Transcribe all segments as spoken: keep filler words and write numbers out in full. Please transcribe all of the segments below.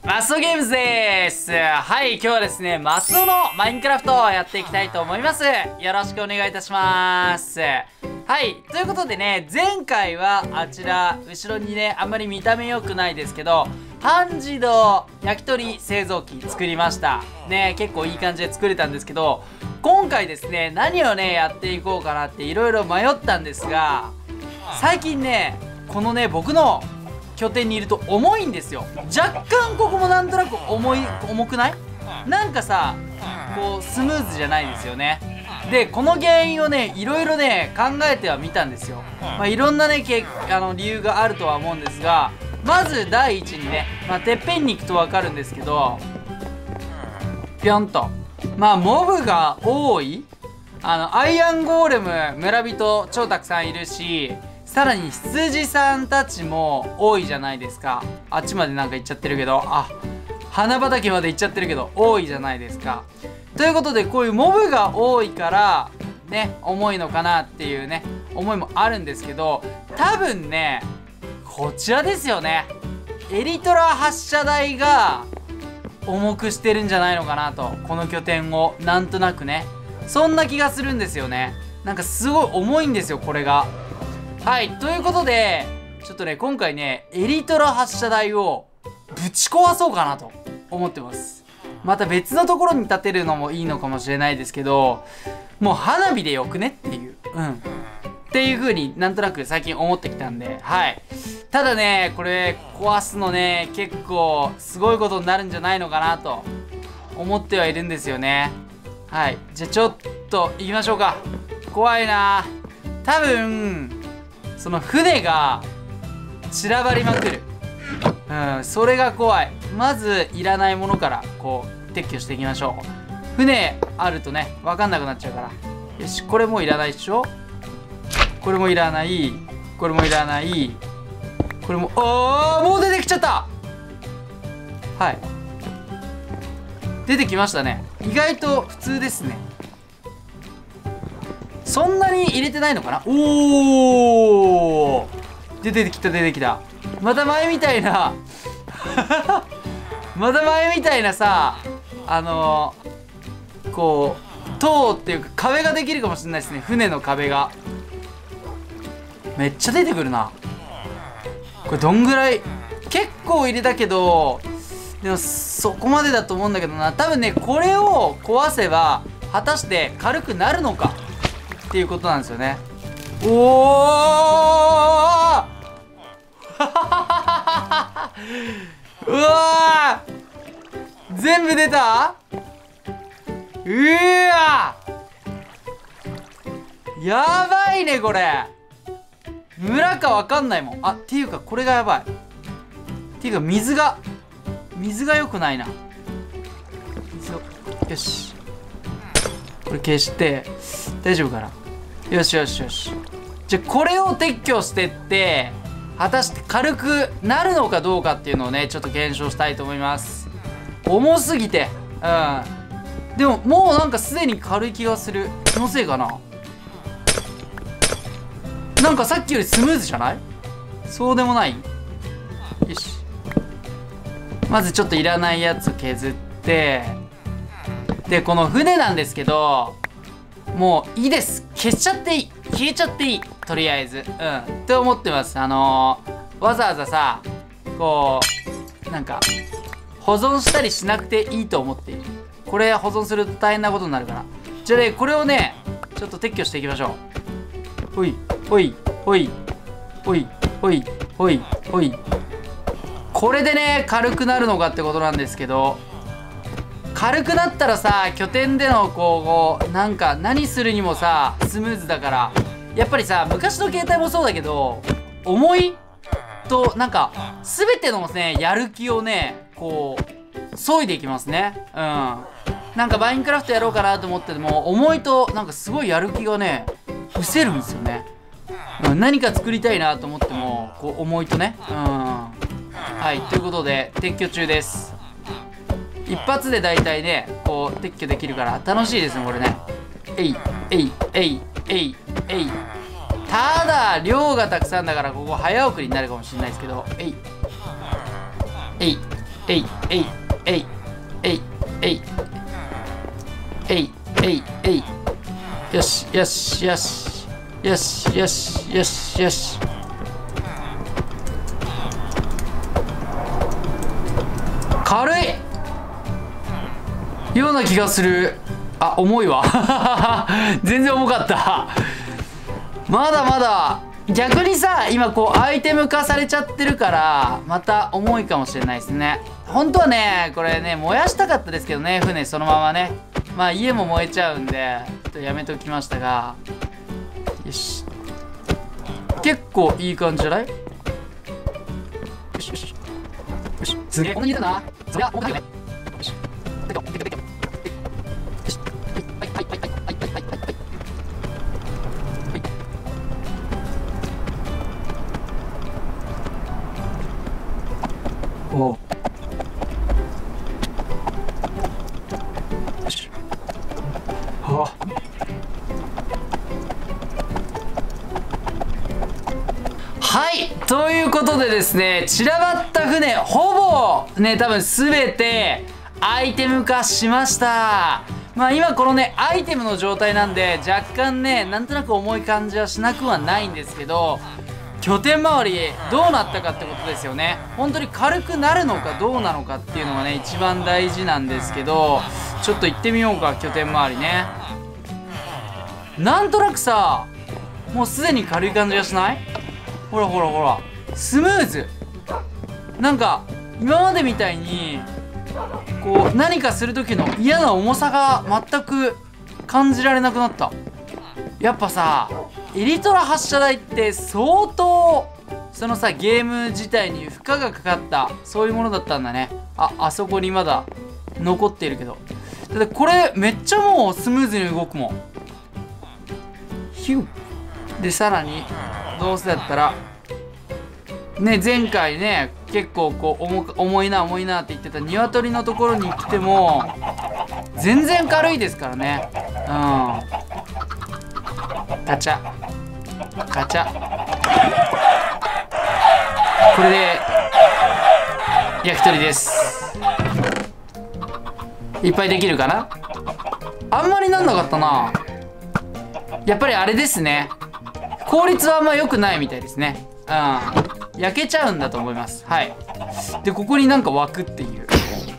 マスオゲームズです。はい、今日はですね、マスオのマインクラフトをやっていきたいと思います。よろしくお願いいたします。はい、ということでね、前回はあちら、後ろにね、あんまり見た目良くないですけど、半自動焼き鳥製造機作りました。ね、結構いい感じで作れたんですけど、今回ですね、何をね、やっていこうかなっていろいろ迷ったんですが、最近ね、このね、僕の拠点にいると重いんですよ。若干ここもなんとなく重い重くない？なんかさ、こうスムーズじゃないですよね。でこの原因をねいろいろね考えてはみたんですよ。まあ、いろんなねけあの理由があるとは思うんですが、まず第一にね、まあ、てっぺんに行くと分かるんですけど、ぴょんとまあモブが多い。あのアイアンゴーレム村人超たくさんいるし、さらに羊さんたちも多いじゃないですか。あっちまでなんか行っちゃってるけど、あ、花畑まで行っちゃってるけど多いじゃないですか。ということでこういうモブが多いからね重いのかなっていうね思いもあるんですけど、多分ねこちらですよね。エリトラ発射台が重くしてるんじゃないのかなと、この拠点をなんとなくね、そんな気がするんですよね。なんかすごい重いんですよこれが。はい、ということでちょっとね今回ねエリトラ発射台をぶち壊そうかなと思ってます。また別のところに建てるのもいいのかもしれないですけど、もう花火でよくねっていううんっていう風になんとなく最近思ってきたんで、はい。ただねこれ壊すのね結構すごいことになるんじゃないのかなと思ってはいるんですよね。はい、じゃあちょっと行きましょうか。怖いな。多分その船が散らばりまくる。うん、それが怖い。まずいらないものからこう撤去していきましょう。船あるとね分かんなくなっちゃうから。よし、これもいらないでしょ。これもいらない。これもいらない。これも、あーもう出てきちゃった。はい、出てきましたね。意外と普通ですね。そんなに入れてないのかな。おー、出てきた出てきた。また前みたいなまた前みたいなさ、あのー、こう塔っていうか壁ができるかもしれないですね。船の壁がめっちゃ出てくるな。これどんぐらい、結構入れたけどでもそこまでだと思うんだけどな。多分ねこれを壊せば果たして軽くなるのかっていうことなんですよね。おおうわー全部出た。うわやばいねこれ。村かわかんないもん。あ、っていうかこれがやばい。っていうか水が水が良くないな。水をよし、これ消して大丈夫かな。よしよしよし。じゃあこれを撤去してって果たして軽くなるのかどうかっていうのをねちょっと検証したいと思います。重すぎて、うんでももうなんかすでに軽い気がする。気のせいかな。なんかさっきよりスムーズじゃない？そうでもない？よし、まずちょっといらないやつ削って、でこの船なんですけどもういいです、消しちゃっていい、消えちゃっていい、とりあえずうんって思ってます。あのー、わざわざさこうなんか保存したりしなくていいと思っている。これ保存すると大変なことになるから。じゃあねこれをねちょっと撤去していきましょう。ほいほいほいほいほいほいほい。これでね軽くなるのかってことなんですけど、軽くなったらさ拠点でのこうなんか何するにもさスムーズだから、やっぱりさ昔の携帯もそうだけど重いとなんか全てのねやる気をねこう削いでいきますね。うん、なんかマインクラフトやろうかなと思ってても重いとなんかすごいやる気がね失せるんですよね。うん、何か作りたいなと思ってもこう重いとね。うん、はい、ということで撤去中です。一発で大体ねこう撤去できるから楽しいですねこれね。えいえいえいえいえい。ただ量がたくさんだからここ早送りになるかもしれないですけど、えいえいえいえいえいえいえいえいえいえい、よしよしよしよしよしよしよし。軽いような気がする。あ、重いわ全然重かった。まだまだ逆にさ、今こうアイテム化されちゃってるからまた重いかもしれないですね。本当はねこれね燃やしたかったですけどね、船そのままね。まあ家も燃えちゃうんでちょっとやめときましたが、よし、結構いい感じじゃない？よしよしよし、すげえこんなにいるな。そりゃ重くないよね。よし、でかでかでか、よし、はいはいはいはいはいはいはいはいはい。おお、よし、はあ、はい、ということでですね、散らばった船ほぼね多分全てアイテム化しました。まあ今このねアイテムの状態なんで若干ねなんとなく重い感じはしなくはないんですけど、拠点周りどうなったかってことですよね。本当に軽くなるのかどうなのかっていうのがね一番大事なんですけど、ちょっと行ってみようか。拠点周りね、なんとなくさもうすでに軽い感じがしない？ほらほらほら、スムーズ。なんか今までみたいにこう何かする時の嫌な重さが全く感じられなくなった。やっぱさエリトラ発射台って相当そのさゲーム自体に負荷がかかったそういうものだったんだね。あ、あそこにまだ残っているけど、だってこれめっちゃもうスムーズに動くもん。ヒュッでさらにどうせだったらね、前回ね結構こう 重, 重いな重いなって言ってた鶏のところに来ても全然軽いですからね。うん、ガチャガチャ、これで焼き鳥です。いっぱいできるかな。あんまりなんなかったな。やっぱりあれですね、効率はあんま良くないみたいですね。うん、焼けちゃうんだと思います。はい。でここになんか湧くっていう、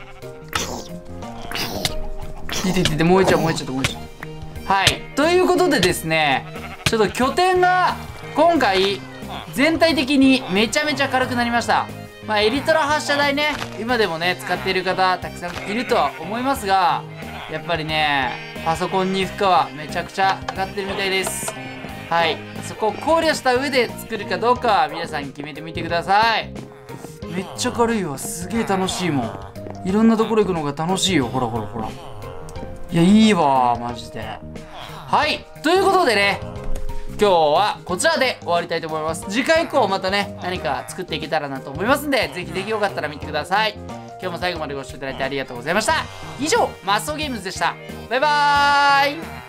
いててて燃えちゃう燃えちゃう燃えちゃう。はい、ということでですね、ちょっと拠点が今回全体的にめちゃめちゃ軽くなりました。まあエリトラ発射台ね今でもね使っている方たくさんいるとは思いますが、やっぱりねパソコンに負荷はめちゃくちゃかかってるみたいです。はい、そこを考慮した上で作るかどうかは皆さん決めてみてください。めっちゃ軽いわ、すげえ楽しいもん。いろんなところ行くのが楽しいよ。ほらほらほら、いやいいわマジで。はい、ということでね今日はこちらで終わりたいと思います。次回以降またね何か作っていけたらなと思いますんで、ぜひぜひよかったら見てください。今日も最後までご視聴いただいてありがとうございました。以上マスオゲームズでした。バイバーイ。